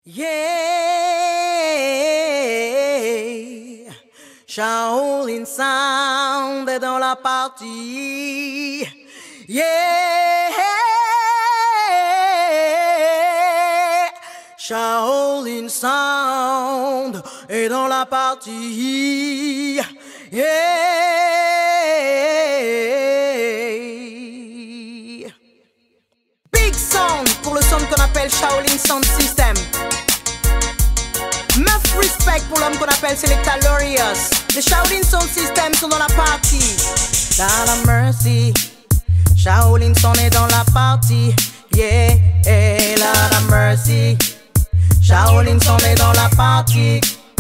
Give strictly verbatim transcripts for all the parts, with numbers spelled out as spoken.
Yeah, Shaolin Sound est dans la partie. Yeah, Shaolin Sound est dans la partie. Yeah, big sound pour le sound qu'on appelle Shaolin Sound System. Meuf respect pour l'homme qu'on appelle Selecta Glorious. Les Shaolin Sound System sont dans la partie. Dans la mercy, Shaolin Sound est dans la partie. Yeah, yeah, la mercy, Shaolin Sound est dans la partie.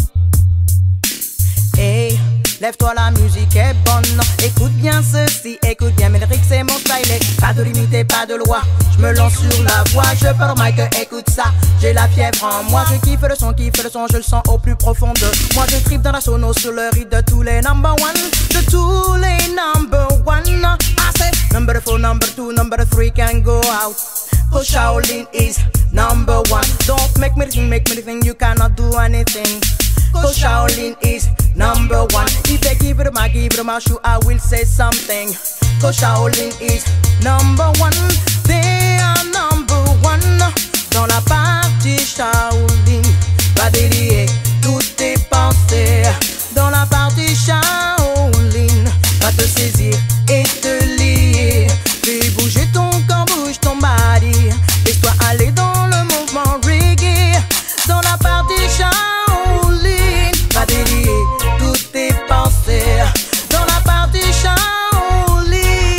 Hey, lève-toi, la musique est bonne. Écoute bien ceci, écoute bien Melrick, c'est mon style. Pas de limite et pas de loi. Je me lance sur la voie, je pars au mic, écoute ça. J'ai la fièvre en moi, je kiffe le son, kiffe le son, je le sens au plus profond de moi. Je tripe dans la sono sur le rythme de tous les number one, de tous les number one. I say number four, number two, number three can go out. Cause Shaolin is number one. Don't make me think, make me think you cannot do anything. Cause Shaolin is number one. If they give it a mic, give it a mouth, I will say something. Cause Shaolin is number one. They are number one. Dans la partie Shaolin, pas délier toutes tes pensées. Dans la partie Shaolin, va te saisir et te lier. Fais bouger ton corps, bouge ton body. Laisse-toi aller dans le mouvement reggae. Dans la partie Shaolin, va délier toutes tes pensées. Dans la partie Shaolin,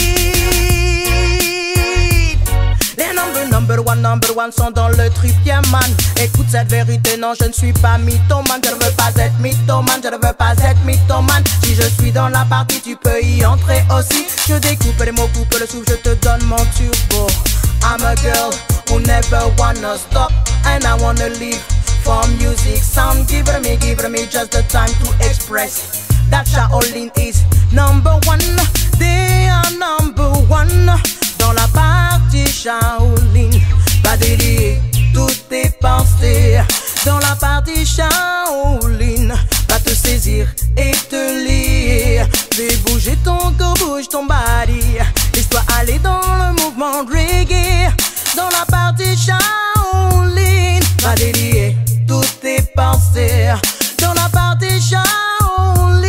les number, number one, number one sont dans le trip, yeah man. Écoute cette vérité, non je ne suis pas mythomane. Je ne veux pas être mythomane, je ne veux pas être mythomane. Si je suis dans la partie, tu peux y entrer aussi. Je découpe les mots, coupe le souffle, je te donne mon turbo. I'm a girl who never wanna stop, and I wanna live for music sound. Give it me, give it me just the time to express that Shaolin is number one. They are number one. Dans la partie Shaolin, pas délier toutes tes pensées. Dans la partie Shaolin, va te saisir et te lier. Fais bouger ton corps, bouge ton body. Laisse-toi aller dans le mouvement reggae. Dans la partie Shaolin, va délier toutes tes pensées. Dans la partie Shaolin,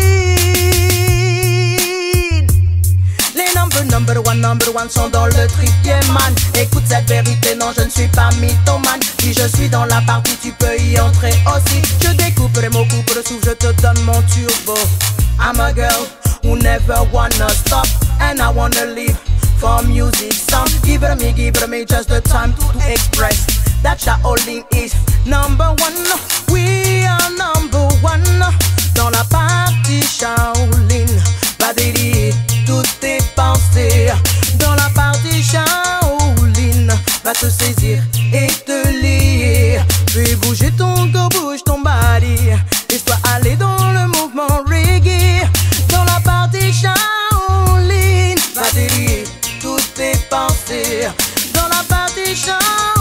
les number, number one, number one sont dans le trip, yeah man. Écoute cette vérité, non je ne suis pas mythomane. Si je suis dans la partie, tu peux y entrer aussi. Je découpe les mots, coupe le souffle, je te donne mon turbo. I'm a girl who never wanna stop, and I wanna live for music sound. Give it me, give it me just the time to express that Shaolin is number one. We are number one. Dans la partie Shaolin, va délier toutes tes pensées. Dans la partie Shaolin, va te saisir et te lier. Fais bouger ton corps, bouge ton body. Laisse-toi aller dans le mouvement reggae. Dans la partie Shaolin, va délier toutes tes pensées. Dans la partie Shaolin,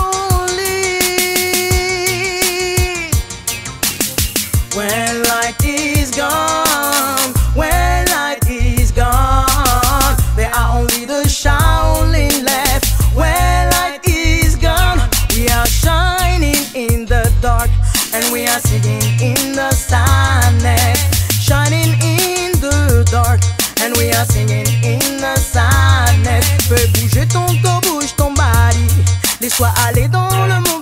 when light is gone, when light is gone, there are only the Shaolin left. When light is gone, we are shining in the dark, and we are singing in the sadness. Shining in the dark, and we are singing in the sadness. Fais bouger ton corps, bouge ton body. Laisse-toi aller dans le monde.